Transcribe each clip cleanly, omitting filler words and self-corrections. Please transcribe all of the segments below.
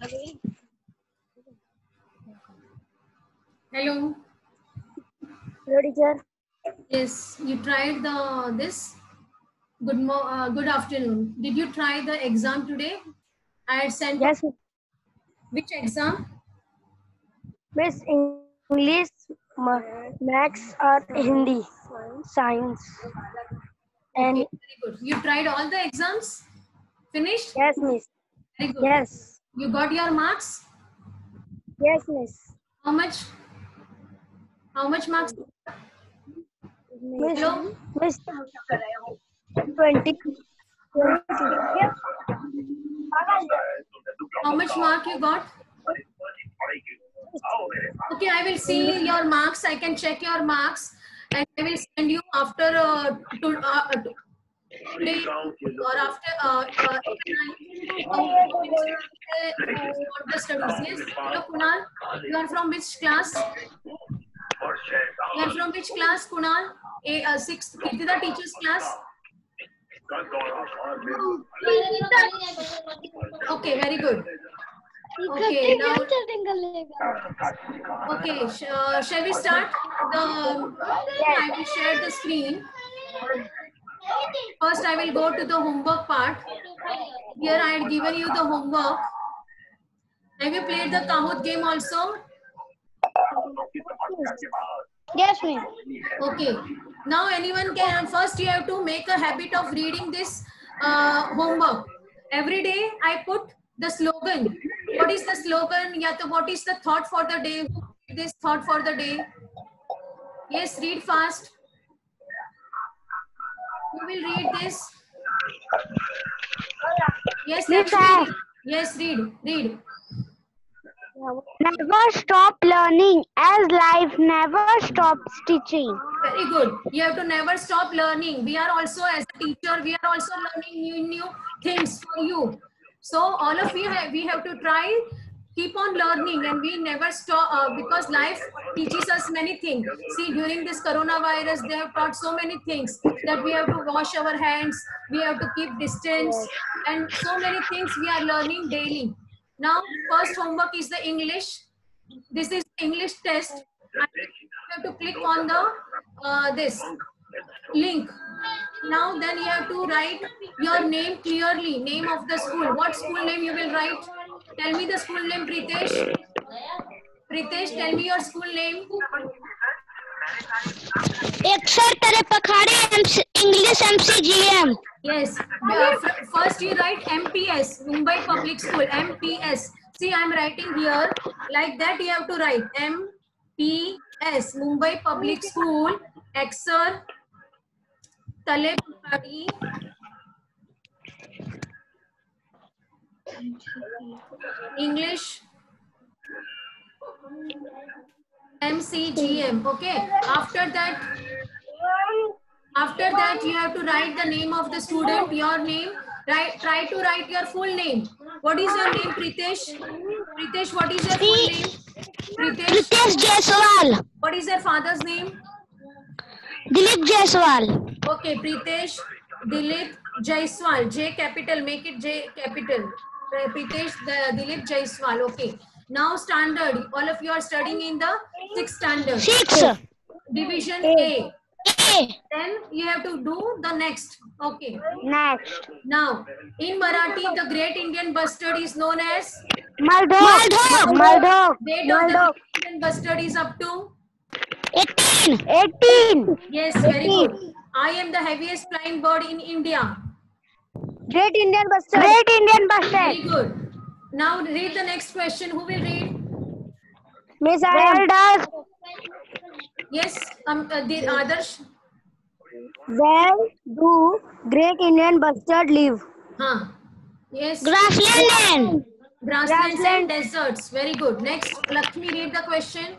Hello. Hello, teacher. Yes, you tried this. Good afternoon. Did you try the exam today? I had sent. Yes, Which exam? Miss English, Maths or Hindi, Science. And Okay, very good. You tried all the exams? Finished? yes, Miss. Very good. Yes. You got your marks? Yes, Miss. How much? How much marks? Miss, Hello? Miss 20. How much mark you got? Okay, I will see your marks. I can check your marks, and I will send you after today or after the studies. Yes. Hello, Kunal. You are from which class? You are from which class, Kunal? Sixth. Is the teacher's class? Okay, very good. Okay, now. Okay, shall we start? I will share the screen. First, I will go to the homework part. Here, I had given you the homework. Have you played the Kahoot game also? Yes, ma'am. Okay. Now, anyone can. First, you have to make a habit of reading this homework. Every day, I put the slogan. What is the slogan? What is the thought for the day? Who made this thought for the day? Yes, read fast. Who will read this? Yes, Lakshmi. Yes, read. Never stop learning as life never stops teaching. Very good. You have to never stop learning. We are also, as a teacher, we are also learning new things for you. So all of you, we have to try, keep on learning, and we never stop because life teaches us many things. See, during this coronavirus, they have taught so many things that we have to wash our hands, we have to keep distance, and so many things we are learning daily. Now, first homework is the English. This is English test. You have to click on the this link. Now then you have to write your name clearly, name of the school. What school name you will write? Tell me the school name, Pritesh. Pritesh, tell me your school name. Exar Tare Pakhade English MCGM. Yes. First you write MPS, Mumbai Public School, MPS. See, I am writing here. Like that you have to write MPS, Mumbai Public School, Exar Tale Pakhade English MCGM. Okay. After that you have to write the name of the student, your name. Try to write your full name. What is your name, Pritesh? Pritesh, what is your full name? Pritesh Jaiswal. What is your father's name? Dilip Jaiswal. Okay, Pritesh Dilip Jaiswal. J capital, make it J capital. Pritesh Dilip Jaiswal. Okay. Now standard. All of you are studying in the 6th standard. 6. Division A. A. Then you have to do the next. Okay. Next. Now, in Marathi, the Great Indian Bustard is known as Maldog. Date of the Great Indian Bustard is up to 18. Yes, very good. I am the heaviest flying bird in India. Great Indian Bustard. Very good. Now read the next question. Who will read? Miss Where does Yes, the others. Where do Great Indian Bustard live? Yes. Grassland. Grasslands and deserts. Very good. Next, Lakshmi, read the question.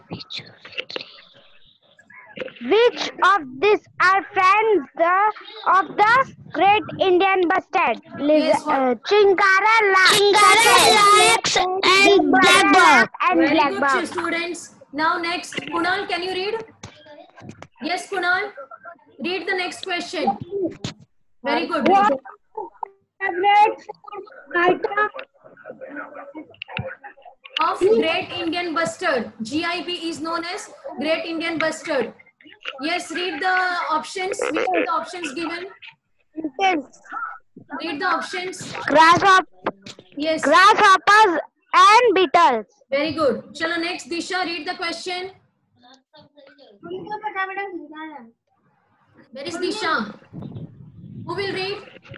Which of these are friends of the Great Indian Bustard? Yes, Chinkara, Lakes, and Blackbuck. Very good, students. Now next, Kunal, can you read? Yes, Kunal. Read the next question. Very good. What favorite item of Great Indian Bustard. GIB is known as Great Indian Bustard. Yes, read the options. Which are the options given? Read the options. Yes. Grasshoppers and beetles. Very good. Chalo next, Disha, read the question. Where is Disha? Who will read?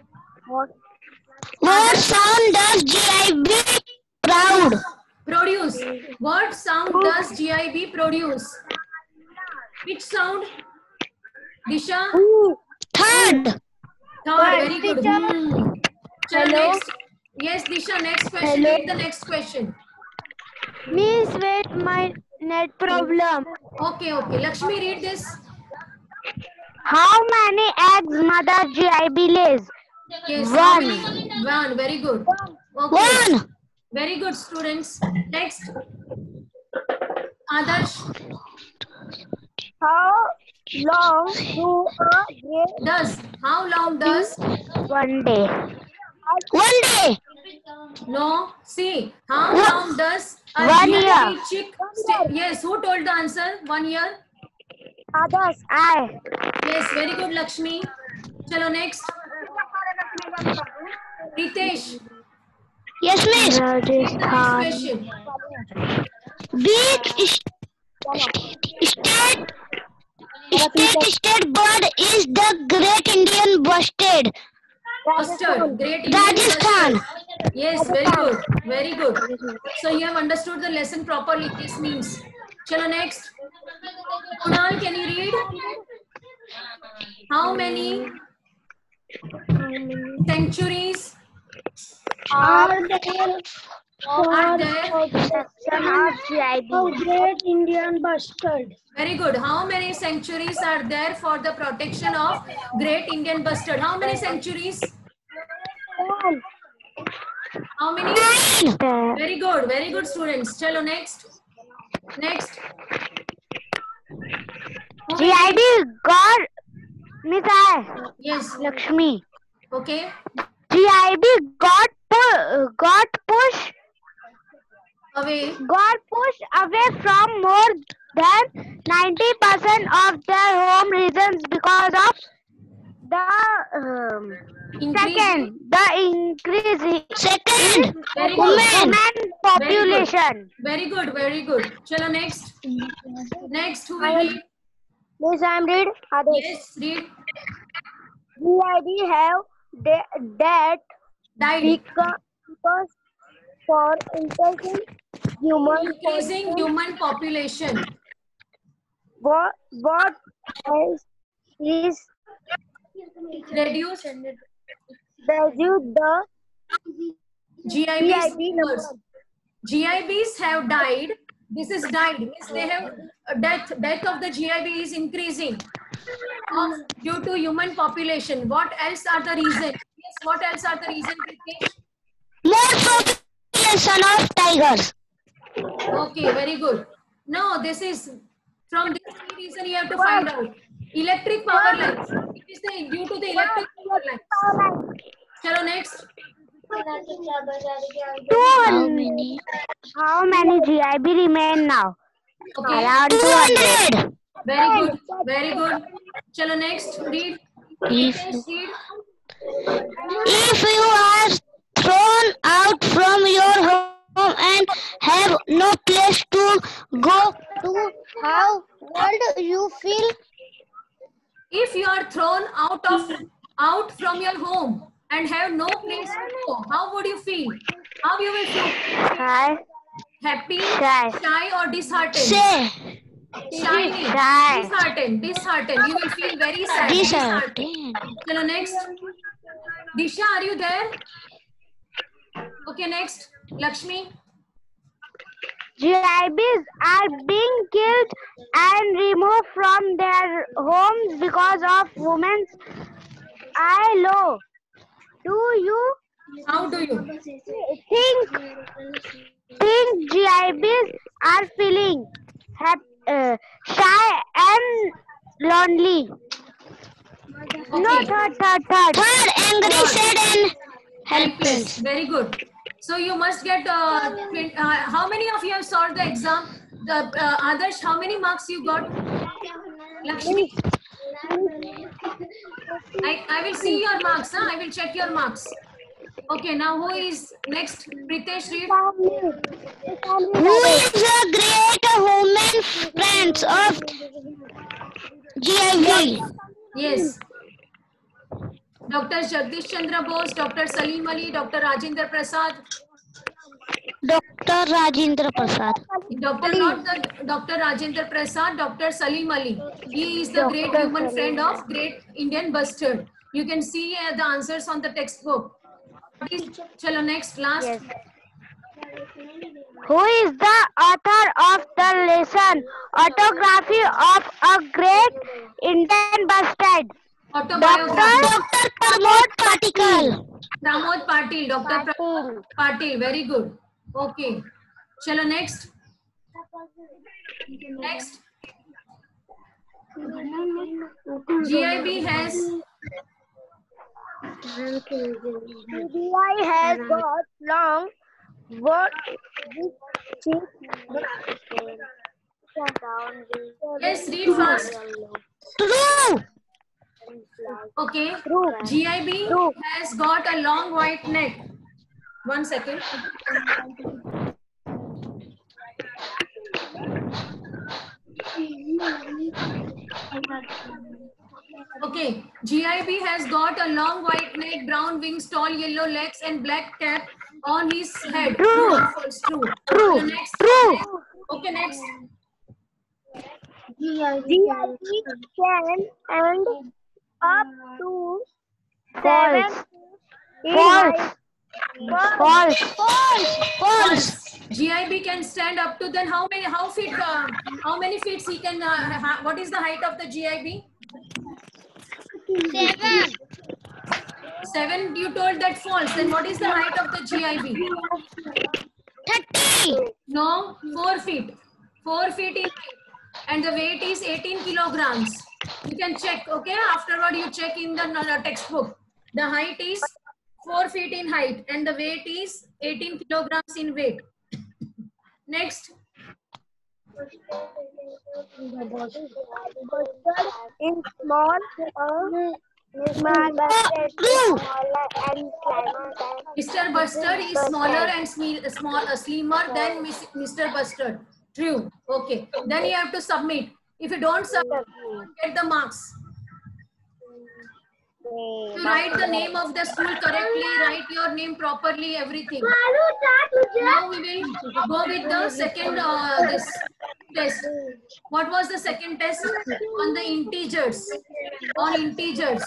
What sound does GIB produce? What sound does GIB produce? Which sound? Disha? Third. Very good. Chalo next. Yes, Disha, next question. Read the next question. Miss, wait, my net problem. Okay. Lakshmi, read this. How many eggs mother GIB lays? Yes, one. Very good. Okay. 1. Very good, students. Next. Adarsh. How long How long does? 1 day. 1 day. No. See. How long does a 1 GIB year. chick stay? Yes. Who told the answer? 1 year. Others. I. Yes. Very good, Lakshmi. Chalo next. Ritesh. Yes, miss. Next question. Which state bird is the Great Indian Bustard? Bustard. Great Indian Rajasthan. Bustard. Yes, very good. Very good. So you have understood the lesson properly. This means. Chalo next. Kunal, can you read? How many centuries Are there Great Indian Bustard? Very good. How many centuries are there for the protection of Great Indian Bustard? How many centuries? How many? Very good. Very good, students. Chalo next. Next. GIB got Miss I. Yes. Lakshmi. Okay. GIB got pushed Away. From more than 90% of their home regions because of the increase Very women good. population. Very good. Very good. Chalo next. Next, who will read? Miss, I am read. Yes, read. GIB have that Died. because for increasing Increasing human population. what else is Reduce the GIBs numbers. GIBs have died. This is died. Means they have death of the GIB is increasing due to human population. What else are the reasons? Yes, what else are the reasons? more population of tigers. Okay, very good. No, this is from this reason you have to find out. Electric power lines. It is due to the electric power lines. Chalo next. How many GIB remain now? Okay. Around 200. Very good. Very good. Chalo next. Read. If Read. you are thrown out from your home and have no place to go to, how would you feel? If you are thrown out from your home and have no place to go, how would you feel? How you will feel? Shy. Happy, Shy. shy or disheartened? Say. Shiny. Shy. Disheartened. You will feel very sad. Disheartened. Chalo next. Disha, are you there? Okay, next. Lakshmi. GIBs are being killed and removed from their homes because of women's ILO. Do you How do you? think GIBs are feeling shy and lonely? Okay. No, third. Third, angry, sad and Helpless. Very good. So So you must get, how many of you have solved the exam? Adarsh, how many marks you got? Lakshmi? I will see your marks. Huh? I will check your marks. Okay, now who is next? Pritesh, read. Who is the great women friends of GIV? Yes. Dr. Jagdish Chandra Bose, Dr. Salim Ali, Dr. Rajendra Prasad. Dr. Rajendra Prasad. Dr. Rajendra Prasad, Dr. Salim Ali. He is the great human friend of great Indian bustard. You can see the answers on the textbook. Chalo, next, last. Yes. Who is the author of the lesson Autography of a Great Indian Bustard? Autobiography. Dr. Pramod Patil. Pramod Patil. Dr. Pramod Patil. Very good. Okay. Chalo, next. Next. GIB has got long what yes, read fast. True. Okay. GIB has got a long white neck. 1 second. Okay. GIB has got a long white neck, brown wings, tall yellow legs, and black cap on his head. True. False, true. True. Okay, next. True. Okay, next. GIB can and up to 7 False. False. False. False. GIB can stand up to then how many feet he can what is the height of the GIB? 7. 7, you told that false. Then what is the height of the GIB? 30. No, 4 feet. 4 feet in height. And the weight is 18 kilograms. You can check, okay? Afterward, you check in the textbook. The height is 4 feet in height and the weight is 18 kilograms in weight. Next. In small, Mr. Bustard is smaller and slimmer than Mr. Bustard. True. Okay. Then you have to submit. If you don't submit, you won't get the marks. You write the name of the school correctly, write your name properly, everything. Now we will go with the second this test. What was the second test? On the integers. On integers.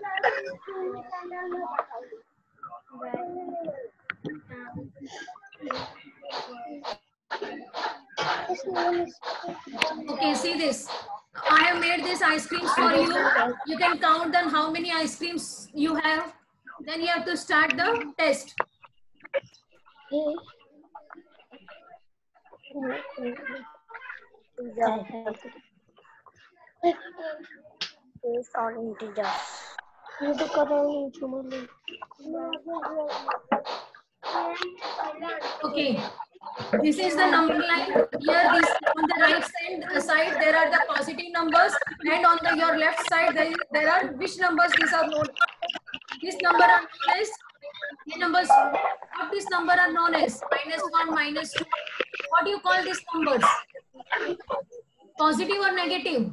Okay, see this. I have made these ice creams for you. You can count them how many ice creams you have. Then you have to start the test. Okay. This is the number line. Here, this on the right side there are the positive numbers, and on your left side there are which numbers these are known. This number are known as numbers. What this number are known as? -1, -2. What do you call these numbers? Positive or negative?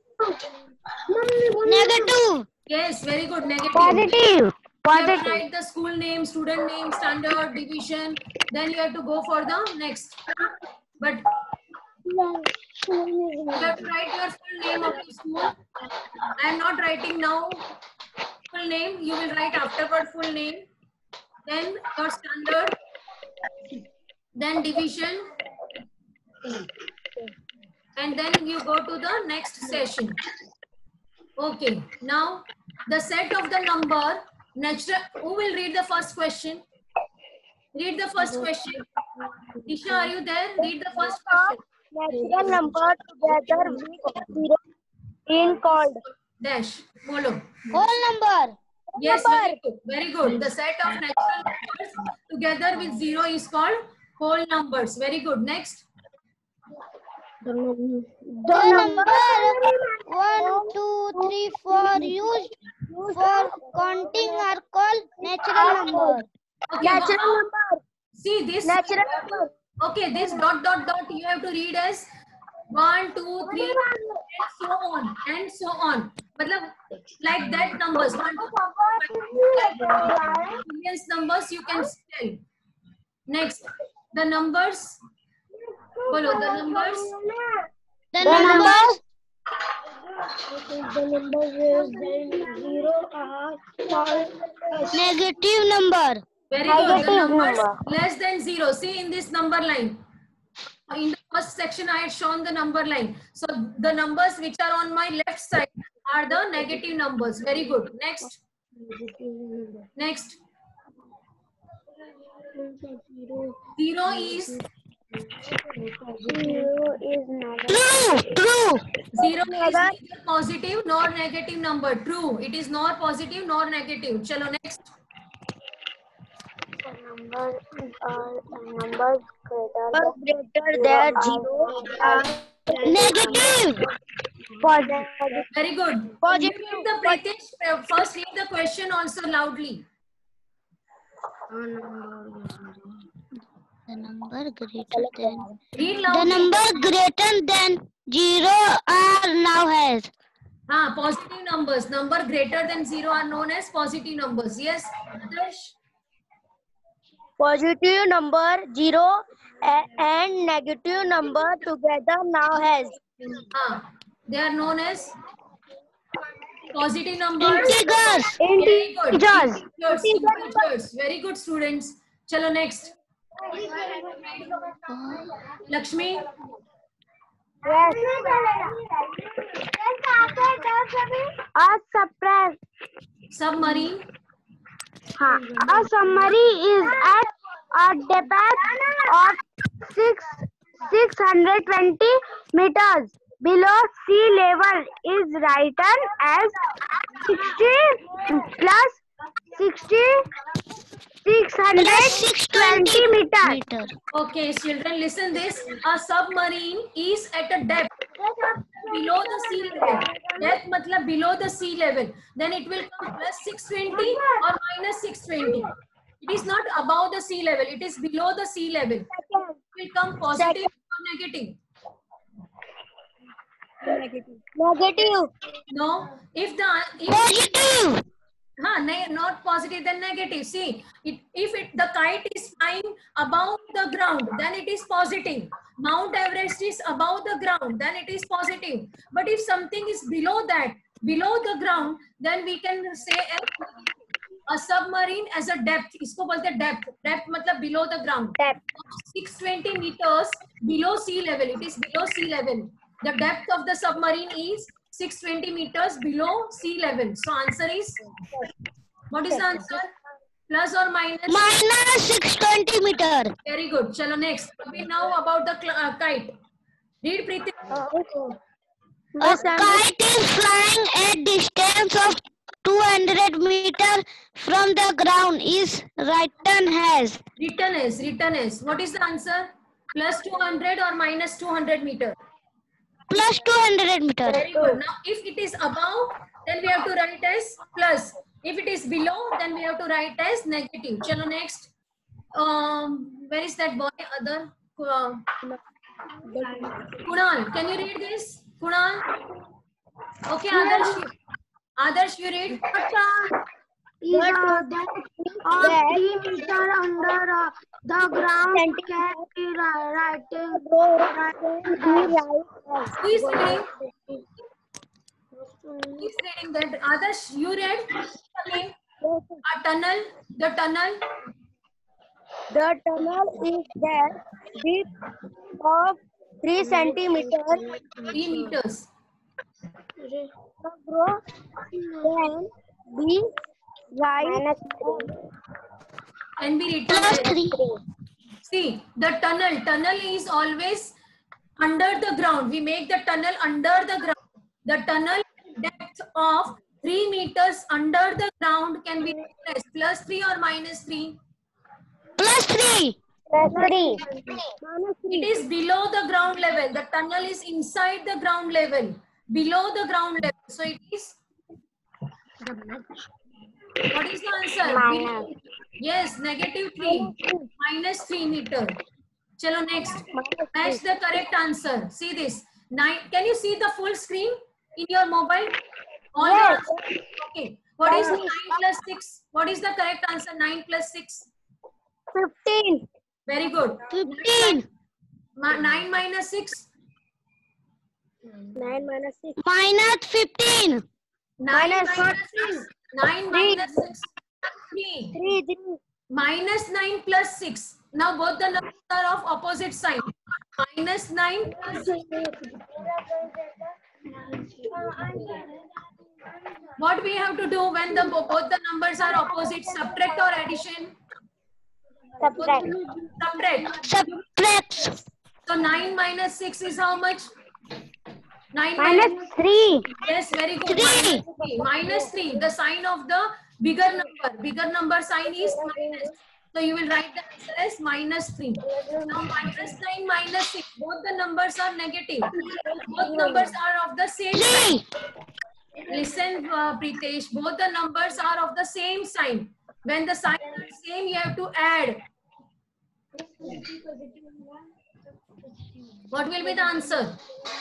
Negative. Yes, very good. Negative. Positive. You have to write the school name, student name, standard, division. Then you have to go for the next. But you have to write your full name of the school. I am not writing now full name. You will write afterward full name. Then your standard. Then division. And then you go to the next session. Okay. Now the set of the number. Natural. Who will read the first question? Read the first question. Isha, are you there? Read the first question. Natural number together with zero in called Dash. Follow. whole number. Yes, very good. Very good. The set of natural numbers together with 0 is called whole numbers. Very good. Next. The number 1, 2, 3, 4 used for counting are called natural number. Okay. Natural number. See this. Natural number. Okay, this dot dot dot you have to read as 1, 2, 3, and so on and so on. Matlab, like that numbers 1, 2, 3, 5, millions numbers you can spell. Next, the numbers. Follow the numbers. The numbers The numbers less than 0 are called negative number. Very good. The Negative numbers number. less than 0. See in this number line. In the first section, I had shown the number line. So the numbers which are on my left side are the negative numbers. Very good. Next. Next. 0 is True. 0 is neither positive nor negative number. True. It is nor positive nor negative. Chalo next. Numbers greater than 0 are negative. Very good. Positive. Read the Pritesh, first read the question also loudly. The number greater than Read the loudly. number greater than 0 are now has. Positive numbers. Number greater than 0 are known as positive numbers. Yes. Adarsh? positive number 0 and negative number together now has. They are known as positive numbers. Integers. Very good. Integers. Integers. Very good, students. Chalo next. Lakshmi. Yes. A Submarine. submarine is at a depth of 620 meters below sea level is written as 60 plus 60 620 meters. Okay, children, listen this. A submarine is at a depth below the sea level. Depth matlab below the sea level. Then it will come plus 620 or minus 620. It is not above the sea level. It is below the sea level. It will come positive or negative. Negative. No. If Positive. not positive, then negative. See, if the kite is flying above the ground, then it is positive. Mount Everest is above the ground, then it is positive. But if something is below that, below the ground, then we can say a submarine as a depth. Isko bolte depth. Depth matlab below the ground. Depth. 620 meters below sea level. It is below sea level. The depth of the submarine is 620 meters below sea level. So answer is, what is the answer? Plus or minus? Minus 620 meter. Very good. Chalo next. We know about the kite. Read Preeti. A kite is flying at distance of 200 meter from the ground is written as. Written as. What is the answer? Plus 200 or minus 200 meter? Plus 200 meter. Very good. Now, if it is above, then we have to write as plus. If it is below, then we have to write as negative. Chalo next. Where is that boy? Other Kunal. Can you read this? Kunal. Okay, Adarsh, you read. Is that 3 meter under the ground can be writing. Who is reading? Who is reading that? Adarsh, you read? Okay. A tunnel. The tunnel. The tunnel is there deep of 3 centimeters. 3 meters. The growth can be right Can be written Plus as. 3. See, the tunnel is always under the ground. We make the tunnel under the ground. The tunnel depth of 3 meters under the ground can be expressed plus 3 or minus 3? Plus 3. Plus 3. It is below the ground level. The tunnel is inside the ground level. Below the ground level. So it is. What is the answer? Minus. Yes, negative 3. Minus 3 meter. Chalo next. Match the correct answer. See this. 9. Can you see the full screen in your mobile? All Yes. the, okay. What is 9 plus 6? What is the correct answer? 9 plus 6. 15. Very good. 15. 9 minus 6. 9 minus 6. Minus 15. 9 Minus minus 6. 9 minus 6. 3. 3. Minus 9 plus 6. Now both the numbers are of opposite sign. Minus 9 plus 6. What we have to do when both the numbers are opposite? Subtract or addition? Subtract. Subtract. Subtract. So 9 minus 6 is how much? 9 Minus 3. Yes, very good. 3. Minus 3. The sign of the bigger number. Bigger number sign is minus. So you will write the answer as minus 3. Now minus 9, minus 6. Both the numbers are negative. Both numbers are of the same sign. 3. Listen, Pritesh. Both the numbers are of the same sign. When the signs are same, you have to add. What will be the answer?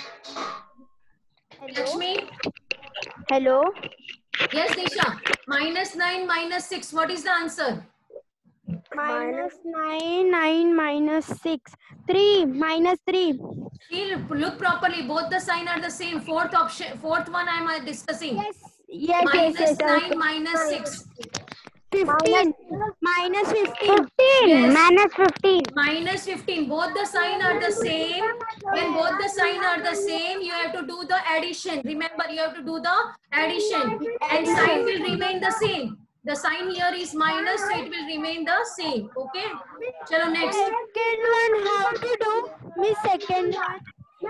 Lakshmi? Hello. Yes, Nisha. Minus 9, minus 6. What is the answer? Minus 9. 9 minus 6. 3. Minus 3. See, look properly. Both the sign are the same. Fourth option, fourth one I am discussing. Yes. Minus 9, minus 6. 15. Minus 15. Yes. Minus 15. Minus 15. Both the sign are the same. When both the sign are the same, you have to do the addition. Remember, you have to do the addition. And sign will remain the same. The sign here is minus, so it will remain the same. Okay? Chalo next. Second one, how to do? Miss, second one.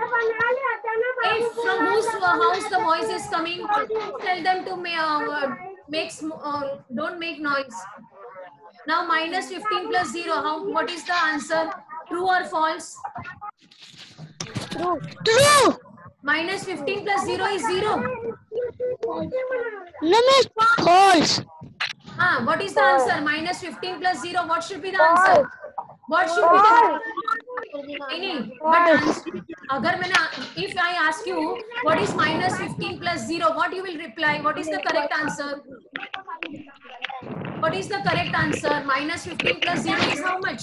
If from whose house the voice is coming, tell them to don't make noise. Now minus 15 plus 0. What is the answer? True or false? True. Minus 15 plus 0 is 0. No, miss. False. What is the answer? Minus 15 plus 0. What should be the answer? What should be the meaning? But if I ask you what is minus 15 plus 0, what you will reply? What is the correct answer? What is the correct answer? Minus 15 plus 0 is how much?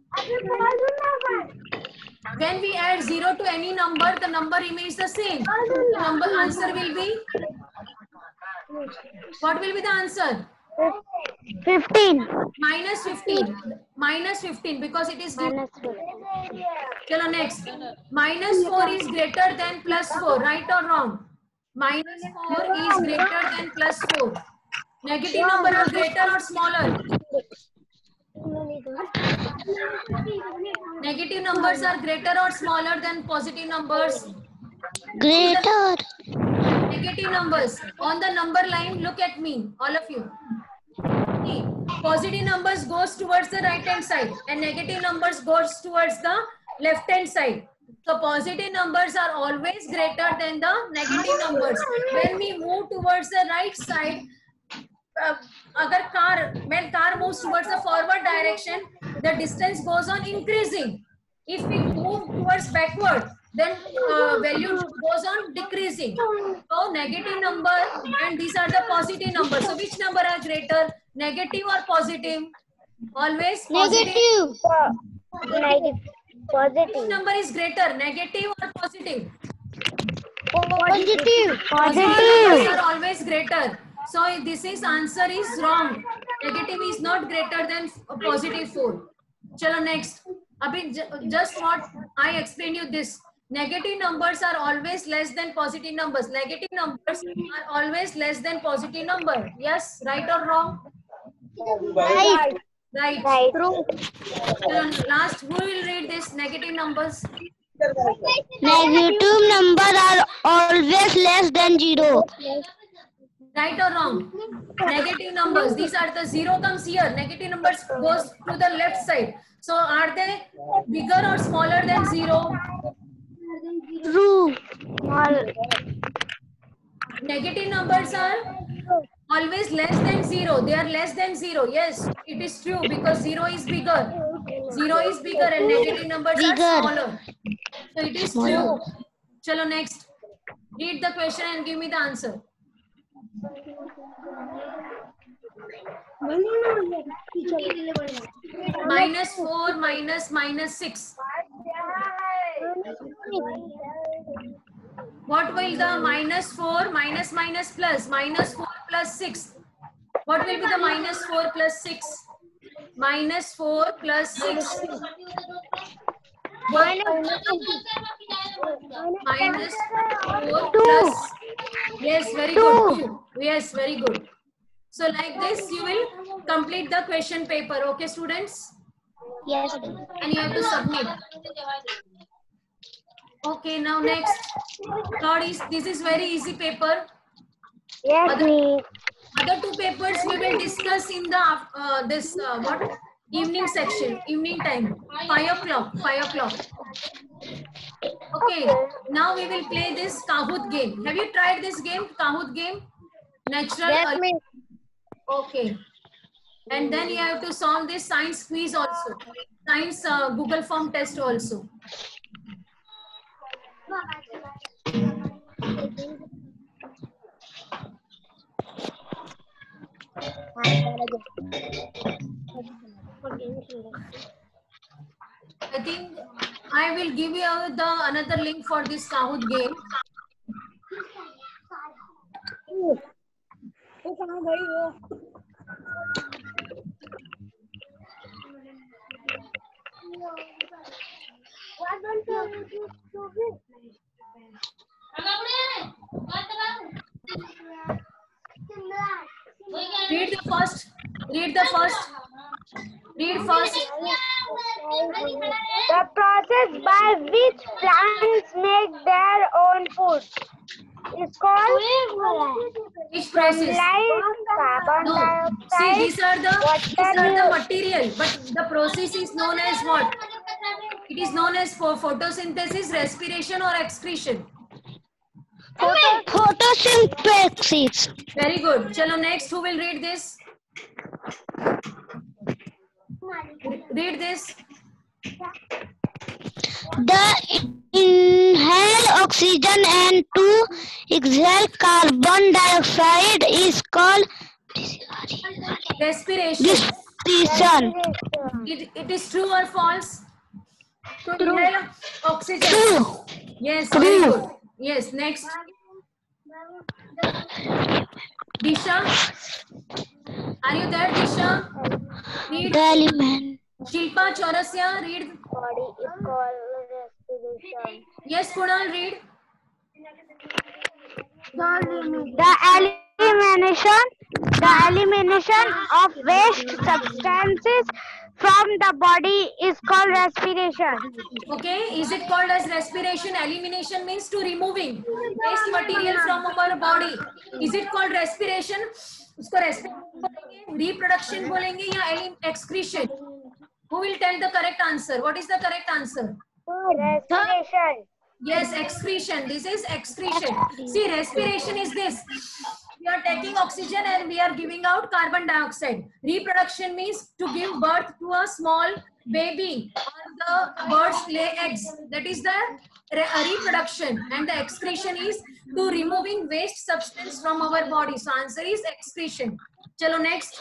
When we add 0 to any number, the number remains the same. The number answer will be? What will be the answer? 15. Minus 15. Minus 15 because it is Minus 15. Chalo next. Minus 4 is greater than plus 4. Right or wrong? Minus 4 is greater than plus 4. Negative number are greater or smaller? Negative numbers are greater or smaller than positive numbers? Greater. Negative numbers. On the number line, look at me, all of you. See, positive numbers goes towards the right hand side and negative numbers goes towards the left hand side. So positive numbers are always greater than the negative numbers. When we move towards the right side, when car moves towards the forward direction, the distance goes on increasing. If we move towards backward, then value goes on decreasing. So negative number and these are the positive numbers. So which number are greater, negative or positive? Always positive. Negative. Which Positive. number is greater, negative or positive? Positive. Numbers are always greater. So this answer is wrong. Negative is not greater than positive 4. Chalo next. Just what I explained you this. Negative numbers are always less than positive numbers. Negative numbers are always less than positive number. Yes, right or wrong? Right. Right. Right. Last, who will read this negative numbers? Negative numbers are always less than 0. Right or wrong? Negative numbers. These are the zero comes here. Negative numbers goes to the left side. So are they bigger or smaller than zero? True. Small. Negative numbers are always less than zero. They are less than zero. Yes, it is true because zero is bigger. Zero is bigger and negative numbers are smaller. So it is true. Chalo next. Read the question and give me the answer. -4 minus 6. What will the -4 minus plus -4 plus 6? What will be the -4 plus 6? -4 plus 6. -4 plus. Yes, very good. 2. Yes, very good. So like this, you will complete the question paper. Okay, students? Yes. And you have to submit. Okay, now next. Third is, this is very easy paper. Yes, Other two papers we will discuss in the what evening section, evening time, 5 o'clock. 5 o'clock. Okay, now we will play this Kahoot game. Have you tried this game, Kahoot game? Natural. Yes, miss. Okay. And then you have to solve this science quiz also. Science Google form test also. I think I will give you another link for this Kahoot game. Read the first. Read the first. Read first. The process by which plants make their own food is called Which process? sunlight, carbon No. dioxide. See, these are the material, but the process is known as what? It is known as for photosynthesis, respiration, or excretion. Photosynthesis. Very good. Chalo, next, who will read this? Read this. The inhale oxygen and to exhale carbon dioxide is called Respiration. respiration. It is true or false? To inhale oxygen. True. Yes, very good. Yes, next. Disha. Are you there, Disha? Read. The element. Shilpa Chaurasya, read. Body is called respiration. Yes, Kunal, read. The elimination of waste substances from the body is called respiration. Okay, is it called as respiration? Elimination means to removing waste material from our body. Is it called respiration? उसको respiration बोलेंगे, reproduction बोलेंगे या excretion? Who will tell the correct answer? What is the correct answer? Respiration. Yes, excretion. This is excretion. See, respiration is this. We are taking oxygen and we are giving out carbon dioxide. Reproduction means to give birth to a small baby or the birds lay eggs. That is the reproduction. And the excretion is to removing waste substance from our body. So answer is excretion. Chalo next.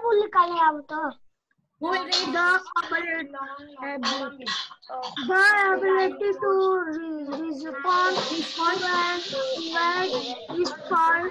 Who will read? The ability to respond is called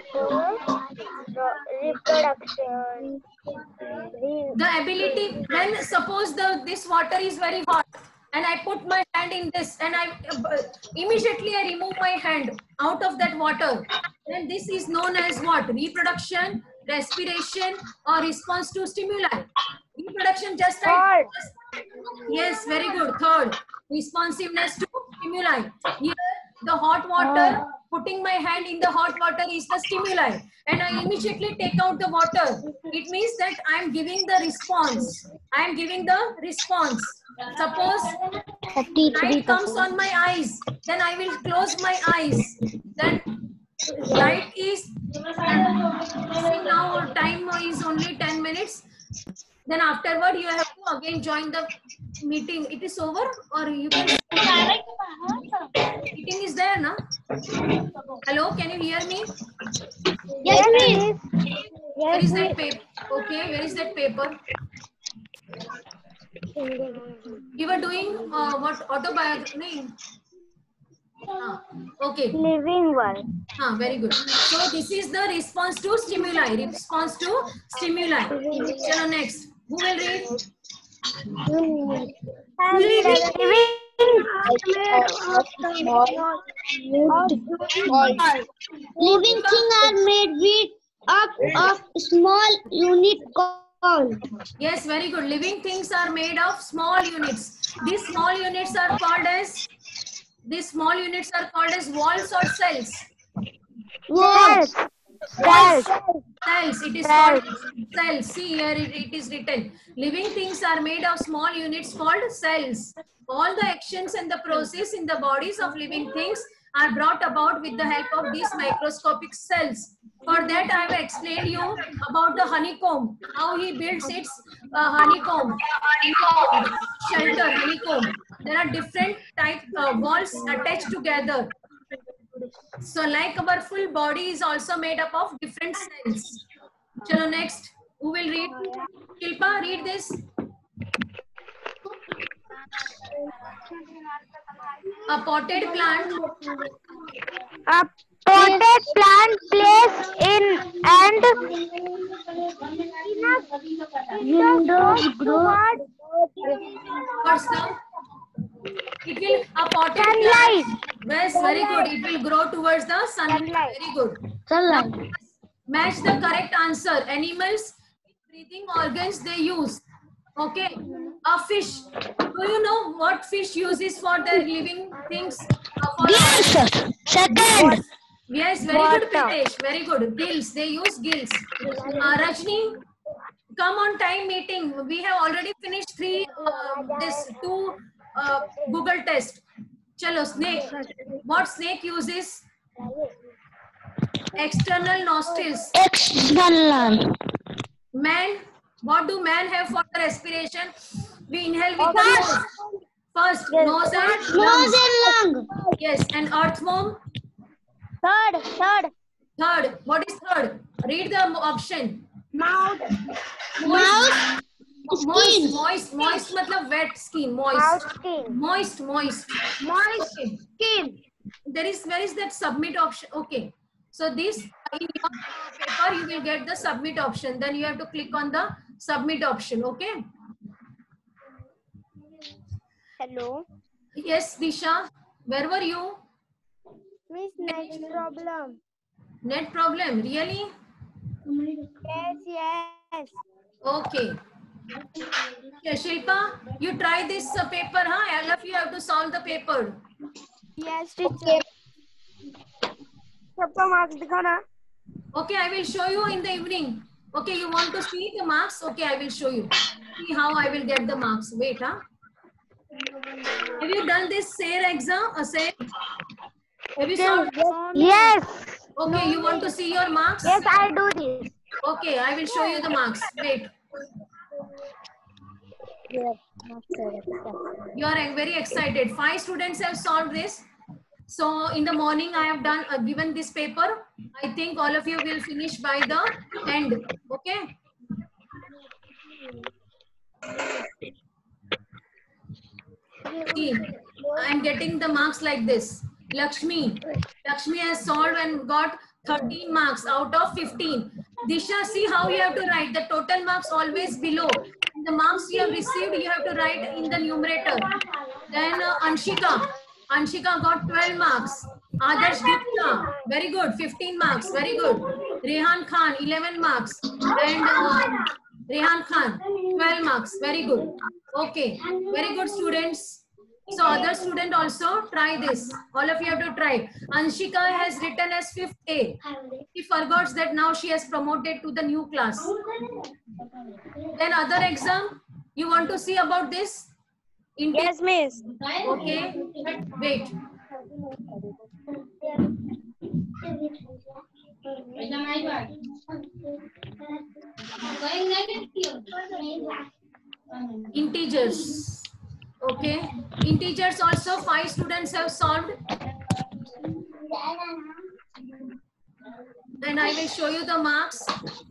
reproduction. The ability, when suppose this water is very hot and I put my hand in this and immediately I remove my hand out of that water, then this is known as what? Reproduction, respiration, or response to stimuli. Reproduction, just right. Yes, very good. Third, responsiveness to stimuli. Here, The hot water, putting my hand in the hot water is the stimuli, and I immediately take out the water. It means that I am giving the response. I am giving the response. Suppose light comes on my eyes, then I will close my eyes. Then light is, see now time is only 10 minutes. Then afterward you have to again join the meeting. It is over, or you can, meeting is there, na? Hello, can you hear me? Yes, please. Where is that paper? Okay, where is that paper? You were doing what, autobiography? Okay. Living world. Very good. So this is the response to stimuli. Response to stimuli. Chalo next. Who will read? Living things are made up of small unit called. Yes, very good. Living things are made of small units. These small units are called as walls or cells. Walls. Cells. It is called cells. See here, it is written. Living things are made of small units called cells. All the actions and the process in the bodies of living things are brought about with the help of these microscopic cells. For that, I have explained you about the honeycomb, how he builds its honeycomb, shelter, honeycomb. There are different type walls attached together. So like our full body is also made up of different cells. Chalo next. Who will read? Shilpa, read this. A potted plant. A potted plant placed in and windows toward What's the? It will, a potted sunlight. plant. Yes, very good. It will grow towards the sunlight. Very good. Now, match the correct answer. Animals, breathing organs they use. Okay. A fish. Do you know what fish uses for their living things? Second. Yes, very good, Pritesh. Very good. Gills. They use gills. Rajni, come on time meeting. We have already finished two Google test. Chalo, snake. What snake uses? External nostrils. External. Man, what do man have for the respiration? We inhale with the nose. First, nose and lung. Yes, and earthworm. Third. Third. What is third? Read the option. Mouth. Moist matlab wet skin. Moist. Okay. Skin. Where is that submit option? Okay. So this, in your paper you will get the submit option. Then you have to click on the submit option. Okay. Hello. Yes, Disha. Where were you? Miss, next problem. Net problem. Really? Yes. Okay. Yeah, Shilpa, you try this paper, huh? All of you have to solve the paper. Yes, teacher. सबका marks दिखाना. Okay, I will show you in the evening. Okay, you want to see the marks? Okay, I will show you. See how I will get the marks. Wait, huh? Have you done this SARE exam? SARE? Have you solved? Yes. Okay, you want to see your marks? Yes, I do this. Okay, I will show you the marks. Wait. You are very excited. 5 students have solved this. So in the morning I have done given this paper. I think all of you will finish by the end. Okay. See, I am getting the marks like this. Lakshmi has solved and got 13 marks out of 15. Disha, see how you have to write the total marks always below. The marks you have received, you have to write in the numerator. Then Anshika got 12 marks. Adarsh Gupta, very good, 15 marks, very good. Rehan Khan, 11 marks. And Rehan Khan, 12 marks, very good. Okay, very good students. So other student also try this. All of you have to try. Anshika has written as 5th A. She forgot that now she has promoted to the new class. Then other exam, you want to see about this? Yes, miss. Okay. Wait. Integers. Okay. Integers also 5 students have solved. And I will show you the marks.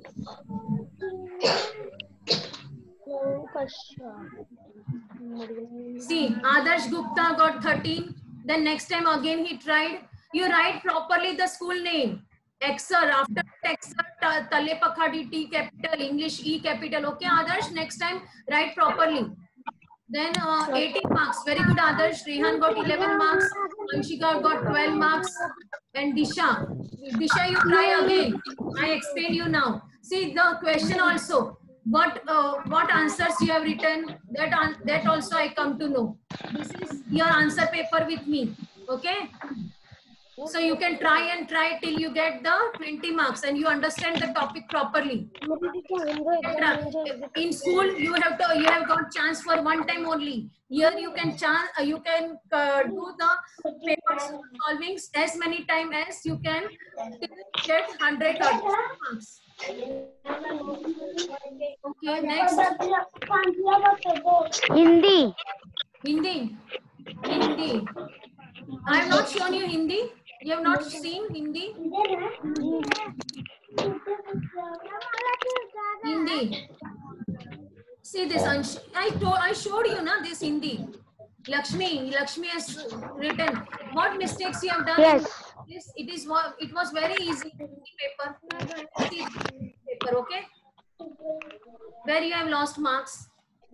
See, Adarsh Gupta got 13. Then next time again he tried. You write properly the school name. Exer, after Exer, Tale Pakhadi T capital, English E capital. Okay, Adarsh, next time write properly. Then 18 marks. Very good, Adarsh. Rehan got 11 marks. Anshika got 12 marks. And Disha. Disha, you try again. I explain you now. See the question also. What answers you have written? That also I come to know. This is your answer paper with me. Okay. So you can try till you get the 20 marks and you understand the topic properly. In school you have got chance for one time only. Here you can do the paper solvings as many times as you can get 100 marks. Okay, next. Hindi. I have not shown you Hindi. You have not seen Hindi? Hindi. See this. I showed you na this Hindi. Lakshmi has written. What mistakes you have done? Yes. It was very easy paper. See paper, okay? Where you have lost marks.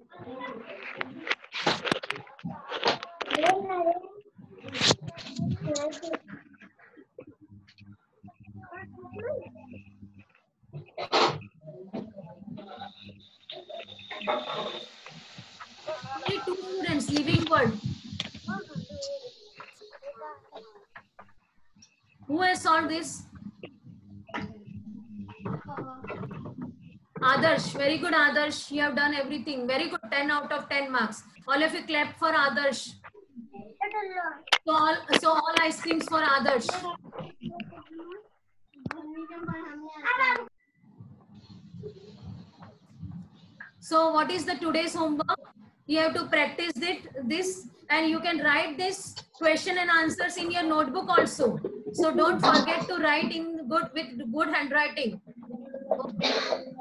Only 2 students, living word. Who has solved this? Adarsh, very good Adarsh. You have done everything. Very good, 10 out of 10 marks. All of you clap for Adarsh. So all ice creams for Adarsh. So what is the today's homework? You have to practice this and you can write this question and answers in your notebook also. So don't forget to write with good handwriting. Okay.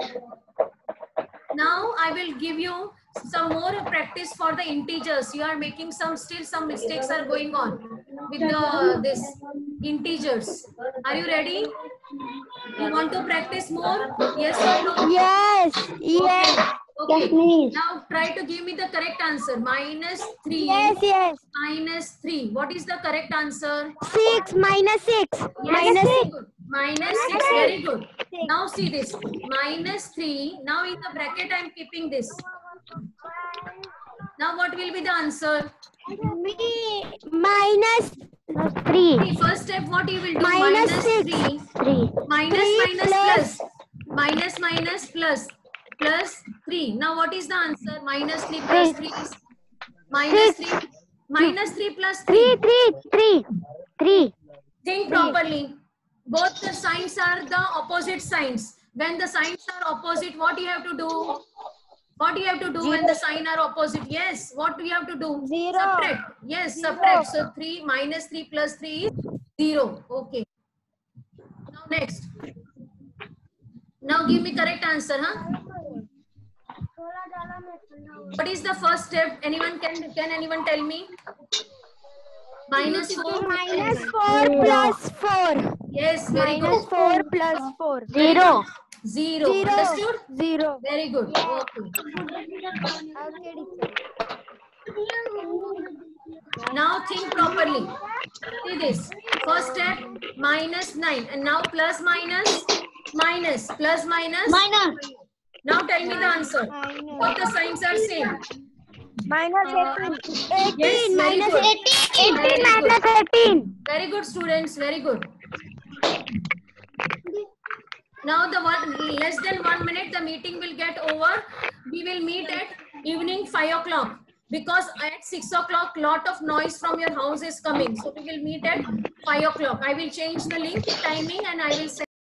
Now I will give you some more practice for the integers. You are making some mistakes are going on with this integers. Are you ready? You want to practice more? Yes or no? Yes. Yes. Okay. Yes, please. Now try to give me the correct answer. -3. Yes. -3. What is the correct answer? 6 minus 6. Yes, -6. Very good. Now see this. -3. Now in the bracket I am keeping this. Now what will be the answer? -3. First step what you will do? -6. 3. Minus plus. Plus 3. Now what is the answer? -3 plus 3 is -3. -3 plus 3. 3. Think properly. Both the signs are the opposite signs. When the signs are opposite, what you have to do? What do you have to do when the sign are opposite? Yes. What do you have to do? 0. Subtract. Yes, subtract. So 3 minus 3 plus 3 is 0. Okay. Now next. Now give me correct answer, huh? What is the first step? Anyone can anyone tell me? -4. -4 plus 4. Yes, very good. -4 plus 4. 0. 0. Understood? 0. Very good. Okay. Now think properly. See this. First step -9 and now plus minus. Now tell me the answer. Both the signs are same. minus 18. 18 Yes, very minus good. 18. 18 Very minus good. 18. Very good, students. Very good. Now the less than 1 minute, the meeting will get over. We will meet at evening 5 o'clock because at 6 o'clock, lot of noise from your house is coming. So we will meet at 5 o'clock. I will change the link timing and I will send